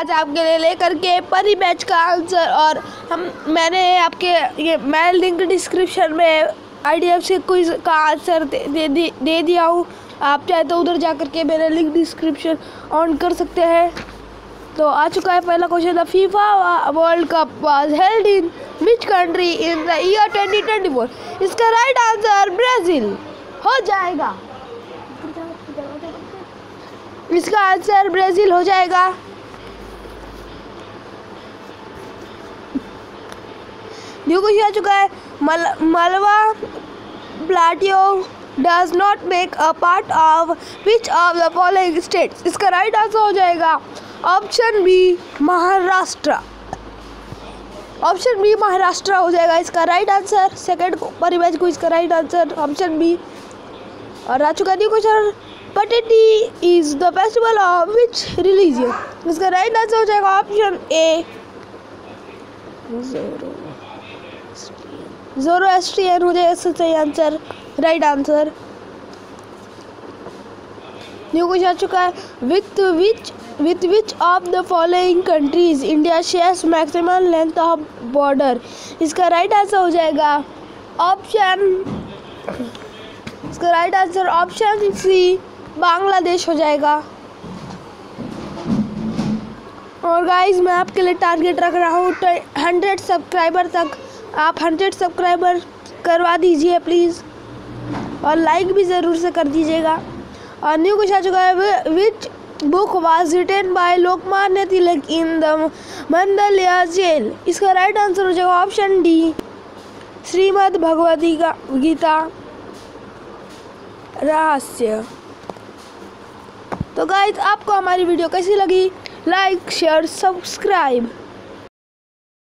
आज आपके लिए लेकर के परी बैच का आंसर। और मैंने आपके ये मैं लिंक डिस्क्रिप्शन में IDFC क्विज का आंसर दे दिया हूँ। आप चाहे तो उधर जा कर के मेरे लिंक डिस्क्रिप्शन ऑन कर सकते हैं। तो आ चुका है पहला question. The FIFA World Cup was held in which country in the year 2024? इसका राइट आंसर ब्राज़ील हो जाएगा। इसका आंसर ब्राज़ील हो जाएगा। न्यू क्वेश्चन आ चुका है। Malwa plateau does not make a part of which of the following states? इसका राइट आंसर हो जाएगा option B Maharashtra. Option B Maharashtra हो जाएगा इसका राइट आंसर। सेकंड परिवेश को इसका राइट आंसर ऑप्शन बी। और आ चुका new question. Pateti is the festival of which religion? इसका राइट आंसर हो जाएगा ऑप्शन ए ज़ोरोएस्ट्रियन हो जाएगा इसका सही answer right answer. New question आ चुका है। With which of the following countries India shares maximum length of border? इसका राइट आंसर हो जाएगा इसका right answer option C Bangladesh हो जाएगा। और गाइस मैं आपके लिए टारगेट रख रहा हूँ 100 सब्सक्राइबर तक। आप 100 सब्सक्राइबर करवा दीजिए प्लीज़, और लाइक भी ज़रूर से कर दीजिएगा। और न्यू क्वेश्चन आ चुका है। Which book was written by Lokmanya Tilak in the Mandalay jail? इसका राइट आंसर हो जाएगा ऑप्शन डी श्रीमद् भगवद गीता रहस्य। तो गाइस आपको हमारी वीडियो कैसी लगी? Like share subscribe.